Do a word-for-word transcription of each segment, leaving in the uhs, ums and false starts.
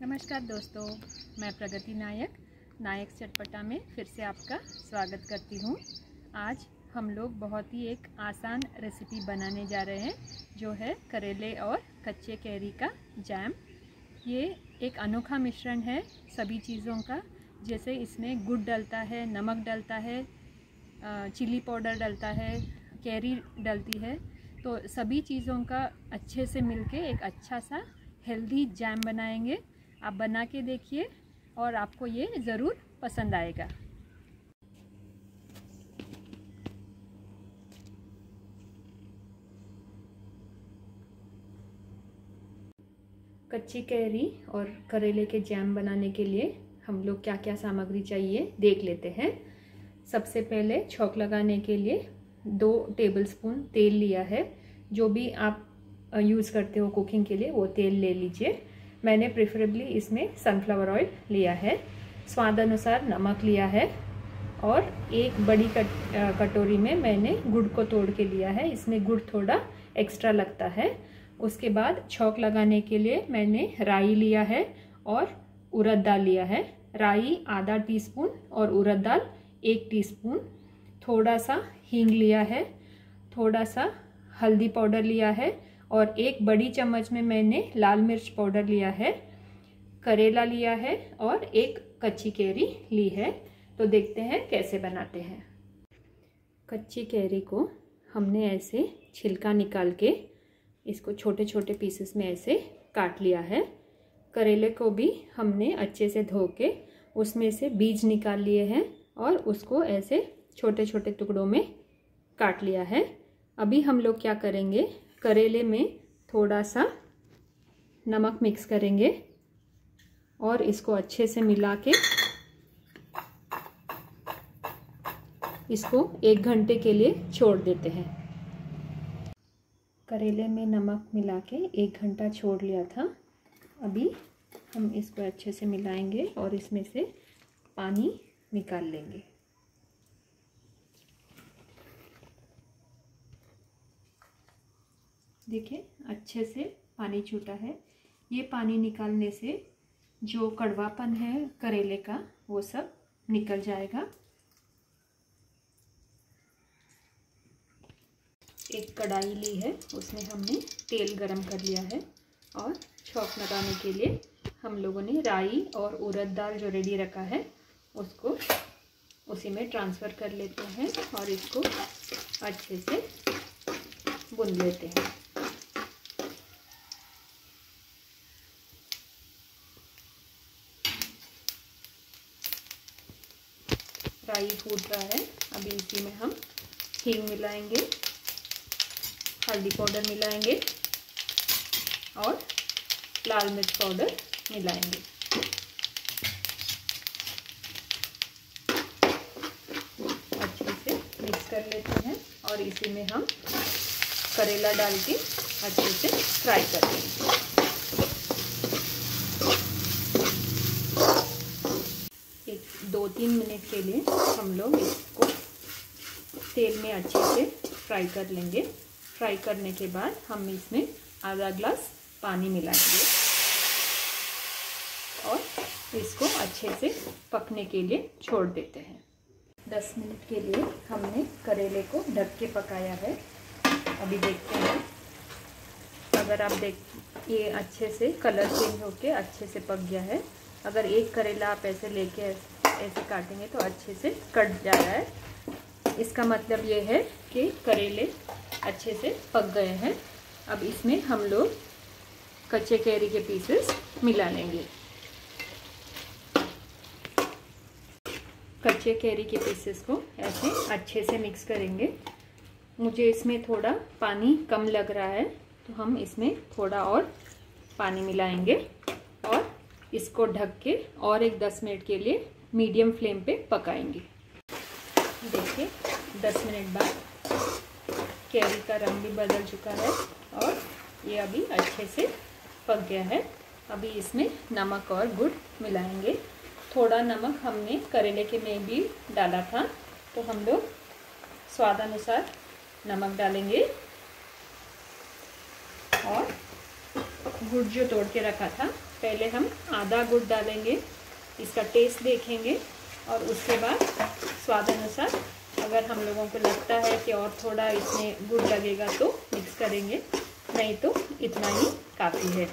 नमस्कार दोस्तों, मैं प्रगति नायक नायक चटपटा में फिर से आपका स्वागत करती हूँ। आज हम लोग बहुत ही एक आसान रेसिपी बनाने जा रहे हैं, जो है करेले और कच्चे कैरी का जैम। ये एक अनोखा मिश्रण है सभी चीज़ों का, जैसे इसमें गुड़ डलता है, नमक डलता है, चिली पाउडर डलता है, कैरी डलती है, तो सभी चीज़ों का अच्छे से मिलके एक अच्छा सा हेल्दी जैम बनाएंगे। आप बना के देखिए और आपको ये ज़रूर पसंद आएगा। कच्ची कैरी और करेले के जैम बनाने के लिए हम लोग क्या क्या सामग्री चाहिए देख लेते हैं। सबसे पहले छौंक लगाने के लिए दो टेबलस्पून तेल लिया है। जो भी आप यूज़ करते हो कुकिंग के लिए वो तेल ले लीजिए। मैंने प्रेफरेबली इसमें सनफ्लावर ऑयल लिया है। स्वाद अनुसार नमक लिया है और एक बड़ी कट, कटोरी में मैंने गुड़ को तोड़ के लिया है। इसमें गुड़ थोड़ा एक्स्ट्रा लगता है। उसके बाद छौंक लगाने के लिए मैंने राई लिया है और उड़द दाल लिया है। राई आधा टीस्पून और उड़द दाल एक टीस्पून। थोड़ा सा हींग लिया है, थोड़ा सा हल्दी पाउडर लिया है और एक बड़ी चम्मच में मैंने लाल मिर्च पाउडर लिया है। करेला लिया है और एक कच्ची कैरी ली है। तो देखते हैं कैसे बनाते हैं। कच्ची कैरी को हमने ऐसे छिलका निकाल के इसको छोटे छोटे पीसेस में ऐसे काट लिया है। करेले को भी हमने अच्छे से धो के उसमें से बीज निकाल लिए हैं और उसको ऐसे छोटे छोटे टुकड़ों में काट लिया है। अभी हम लोग क्या करेंगे, करेले में थोड़ा सा नमक मिक्स करेंगे और इसको अच्छे से मिला के इसको एक घंटे के लिए छोड़ देते हैं। करेले में नमक मिला के एक घंटा छोड़ लिया था। अभी हम इसको अच्छे से मिलाएंगे और इसमें से पानी निकाल लेंगे। देखिए अच्छे से पानी छूटा है। ये पानी निकालने से जो कड़वापन है करेले का वो सब निकल जाएगा। एक कढ़ाई ली है, उसमें हमने तेल गरम कर लिया है और छौंक लगाने के लिए हम लोगों ने राई और उड़द दाल जो रेडी रखा है उसको उसी में ट्रांसफ़र कर लेते हैं और इसको अच्छे से भून लेते हैं। राई फूट रहा है। अभी इसी में हम हींग मिलाएंगे, हल्दी पाउडर मिलाएंगे और लाल मिर्च पाउडर मिलाएंगे। अच्छे से मिक्स कर लेते हैं और इसी में हम करेला डाल के अच्छे से फ्राई कर लेंगे। एक दो तीन मिनट के लिए हम लोग इसको तेल में अच्छे से फ्राई कर लेंगे। फ्राई करने के बाद हम इसमें आधा ग्लास पानी मिलाएंगे और इसको अच्छे से पकने के लिए छोड़ देते हैं। दस मिनट के लिए हमने करेले को ढक के पकाया है। अभी देखते हैं, अगर आप देख ये अच्छे से कलर चेंज होके अच्छे से पक गया है। अगर एक करेला आप ऐसे लेके ऐसे काटेंगे तो अच्छे से कट जा रहा है। इसका मतलब ये है कि करेले अच्छे से पक गए हैं। अब इसमें हम लोग कच्चे कैरी के पीसेस मिला लेंगे। कच्चे कैरी के पीसेस को ऐसे अच्छे से मिक्स करेंगे। मुझे इसमें थोड़ा पानी कम लग रहा है तो हम इसमें थोड़ा और पानी मिलाएंगे और इसको ढक के और एक दस मिनट के लिए मीडियम फ्लेम पे पकाएंगे। देखिए दस मिनट बाद कैरी का रंग भी बदल चुका है और ये अभी अच्छे से पक गया है। अभी इसमें नमक और गुड़ मिलाएंगे। थोड़ा नमक हमने करेले के में भी डाला था, तो हम लोग स्वाद अनुसार नमक डालेंगे और गुड़ जो तोड़ के रखा था पहले हम आधा गुड़ डालेंगे, इसका टेस्ट देखेंगे और उसके बाद स्वाद अनुसार अगर हम लोगों को लगता है कि और थोड़ा इसमें गुड़ लगेगा तो मिक्स करेंगे, नहीं तो इतना ही काफ़ी है।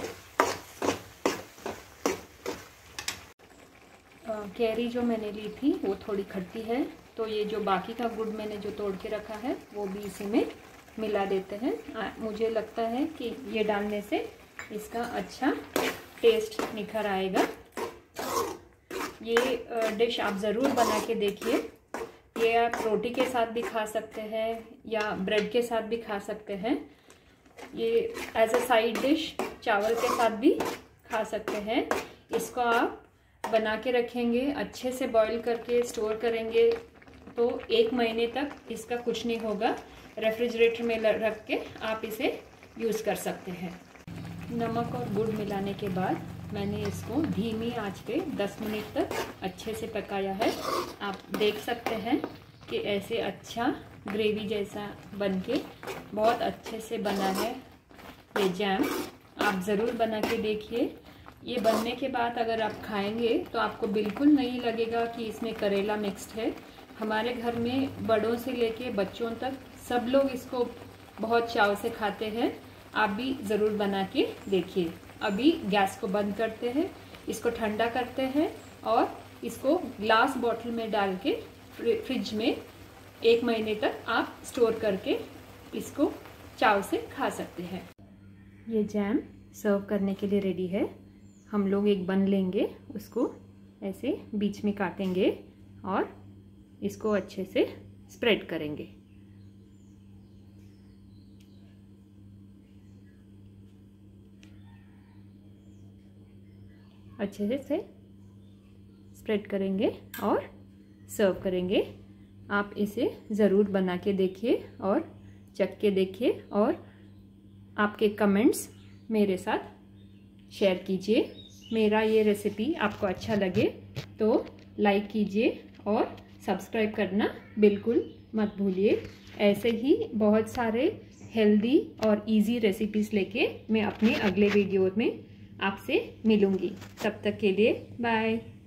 कैरी जो मैंने ली थी वो थोड़ी खट्टी है, तो ये जो बाकी का गुड़ मैंने जो तोड़ के रखा है वो भी इसी में मिला देते हैं। आ, मुझे लगता है कि ये डालने से इसका अच्छा टेस्ट निखर आएगा। ये डिश आप ज़रूर बना के देखिए। ये आप रोटी के साथ भी खा सकते हैं या ब्रेड के साथ भी खा सकते हैं। ये एज अ साइड डिश चावल के साथ भी खा सकते हैं। इसको आप बना के रखेंगे, अच्छे से बॉईल करके स्टोर करेंगे तो एक महीने तक इसका कुछ नहीं होगा। रेफ्रिजरेटर में रख के आप इसे यूज़ कर सकते हैं। नमक और गुड़ मिलाने के बाद मैंने इसको धीमी आंच पे दस मिनट तक अच्छे से पकाया है। आप देख सकते हैं कि ऐसे अच्छा ग्रेवी जैसा बनके बहुत अच्छे से बना है ये जैम। आप ज़रूर बना के देखिए। ये बनने के बाद अगर आप खाएंगे तो आपको बिल्कुल नहीं लगेगा कि इसमें करेला मिक्स्ड है। हमारे घर में बड़ों से लेके बच्चों तक सब लोग इसको बहुत चाव से खाते हैं। आप भी ज़रूर बना के देखिए। अभी गैस को बंद करते हैं, इसको ठंडा करते हैं और इसको ग्लास बॉटल में डाल के फ्रिज में एक महीने तक आप स्टोर करके इसको चाव से खा सकते हैं। ये जैम सर्व करने के लिए रेडी है। हम लोग एक बन लेंगे, उसको ऐसे बीच में काटेंगे और इसको अच्छे से स्प्रेड करेंगे। अच्छे से स्प्रेड करेंगे और सर्व करेंगे। आप इसे ज़रूर बना के देखिए और चख के देखिए और आपके कमेंट्स मेरे साथ शेयर कीजिए। मेरा ये रेसिपी आपको अच्छा लगे तो लाइक कीजिए और सब्सक्राइब करना बिल्कुल मत भूलिए। ऐसे ही बहुत सारे हेल्दी और इजी रेसिपीज़ लेके मैं अपने अगले वीडियो में आपसे मिलूंगी। तब तक के लिए बाय।